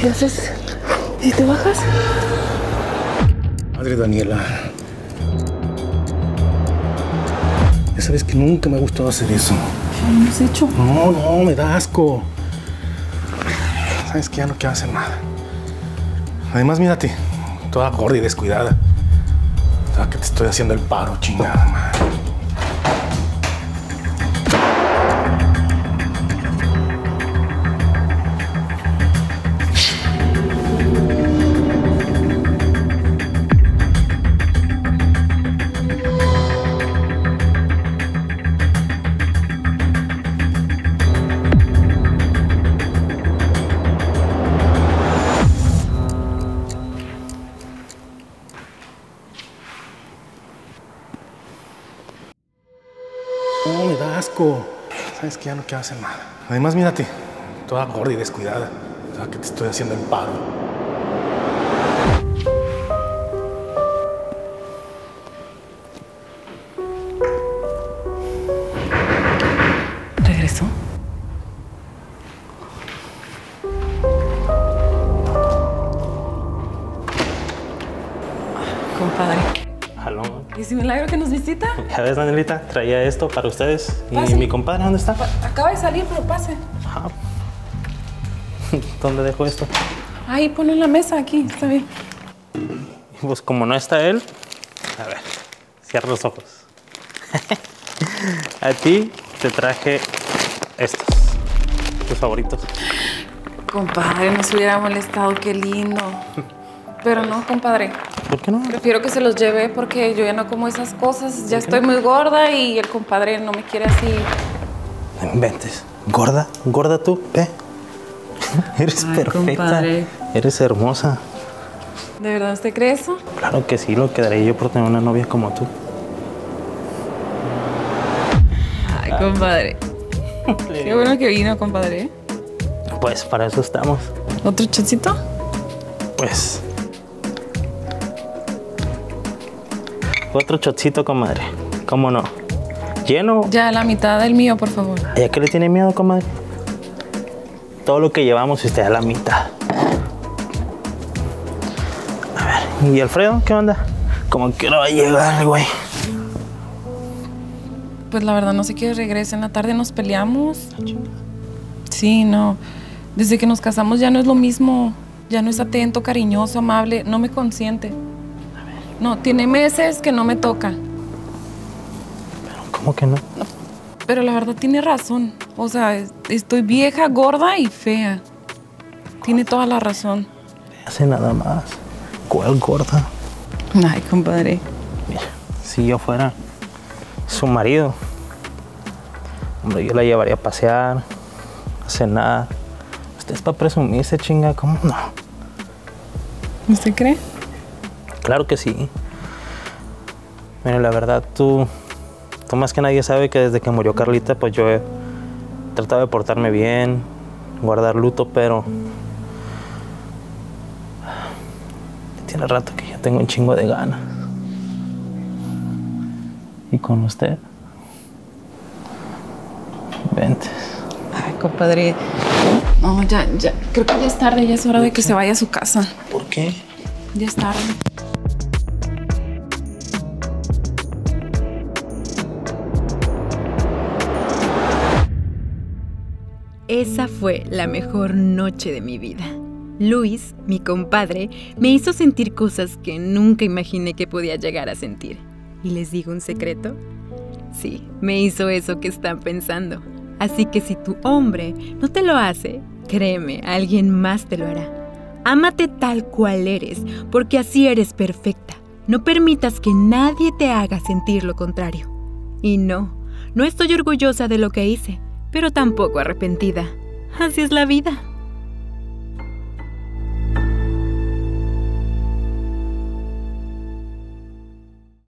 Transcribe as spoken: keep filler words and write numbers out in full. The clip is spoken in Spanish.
¿Qué haces? ¿Y te bajas? Madre Daniela. Ya sabes que nunca me ha gustado hacer eso. ¿Qué me has hecho? No, no, me da asco. Sabes que ya no quiero hacer nada. Además, mírate, toda gorda y descuidada. ¿Sabes que te estoy haciendo el paro, chingada madre? No, me da asco. Sabes que ya no quiero hacer nada. Además, mírate, toda gorda y descuidada. ¿Sabes que te estoy haciendo el paro? ¿Regresó? Compadre. Aló. ¿Y si milagro que nos visita? Ya ves, Danielita, traía esto para ustedes. Pase. ¿Y mi compadre dónde está? Acaba de salir, pero pase. Ah. ¿Dónde dejo esto? Ahí, ponlo en la mesa, aquí, está bien. Pues como no está él, a ver, cierra los ojos. A ti te traje estos, tus favoritos. Compadre, nos hubiera molestado, qué lindo. Pero no, compadre. ¿Por qué no? Prefiero que se los lleve porque yo ya no como esas cosas. Ya estoy muy gorda y el compadre no me quiere así. No inventes. ¿Gorda? ¿Gorda tú? Ve. Eres Ay, perfecta. compadre. Eres hermosa. ¿De verdad usted cree eso? Claro que sí, lo quedaré yo por tener una novia como tú. Ay, compadre. Qué bueno que vino, compadre. Pues para eso estamos. ¿Otro chocito? Pues... Otro chocito, comadre. ¿Cómo no? ¿Lleno? Ya, la mitad del mío, por favor. ¿Y a qué le tiene miedo, comadre? Todo lo que llevamos está a la mitad. A ver, ¿y Alfredo? ¿Qué onda? Como que no va a llegar, güey. Pues la verdad no sé qué regrese. En la tarde nos peleamos. Sí, no. Desde que nos casamos ya no es lo mismo. Ya no es atento, cariñoso, amable. No me consiente. No, tiene meses que no me toca. ¿Pero cómo que no? No, pero la verdad tiene razón. O sea, es- estoy vieja, gorda y fea. Tiene toda la razón. Hace nada más. ¿Cuál gorda? Ay, compadre. Mira, si yo fuera su marido, hombre, yo la llevaría a pasear, a cenar. Usted es para presumirse, chinga, ¿cómo no? ¿Usted cree? Claro que sí. Mira, la verdad, tú, tú más que nadie sabe que desde que murió Carlita, pues yo he tratado de portarme bien, guardar luto, pero tiene rato que ya tengo un chingo de ganas. ¿Y con usted? Vente. Ay, compadre. No, ya, ya. Creo que ya es tarde. Ya es hora de que se vaya a su casa. ¿Por qué? Ya es tarde. Esa fue la mejor noche de mi vida. Luis, mi compadre, me hizo sentir cosas que nunca imaginé que podía llegar a sentir. ¿Y les digo un secreto? Sí, me hizo eso que están pensando. Así que si tu hombre no te lo hace, créeme, alguien más te lo hará. Ámate tal cual eres, porque así eres perfecta. No permitas que nadie te haga sentir lo contrario. Y no, no estoy orgullosa de lo que hice, pero tampoco arrepentida. Así es la vida.